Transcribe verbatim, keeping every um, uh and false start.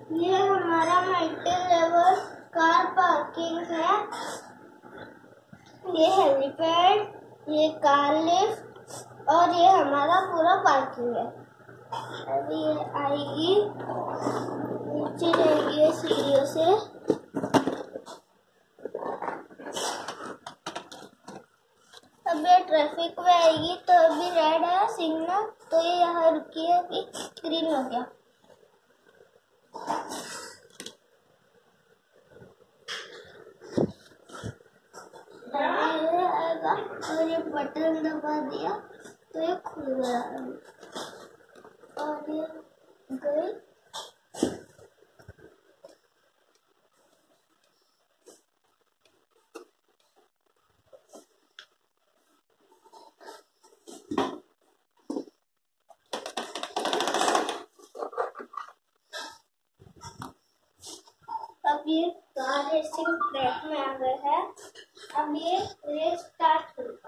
ये हमारा multi level car parking है। ये हेलीपैड, ये कार लिफ्ट और ये हमारा पूरा पार्किंग है। अभी ये आएगी, नीचे जाएगी ये सीढ़ियों से। अब ये ट्रैफिक में आएगी, तो अभी रेड है सिग्नल, तो ये यहाँ रुकी है, अभी ग्रीन हो गया। ये आएगा और ये बटन दबा दिया तो ये खुल गया और ये गई। अब ये कार रेसिंग ट्रैक में आ गए हैं। अब ये रेस स्टार्ट हुई।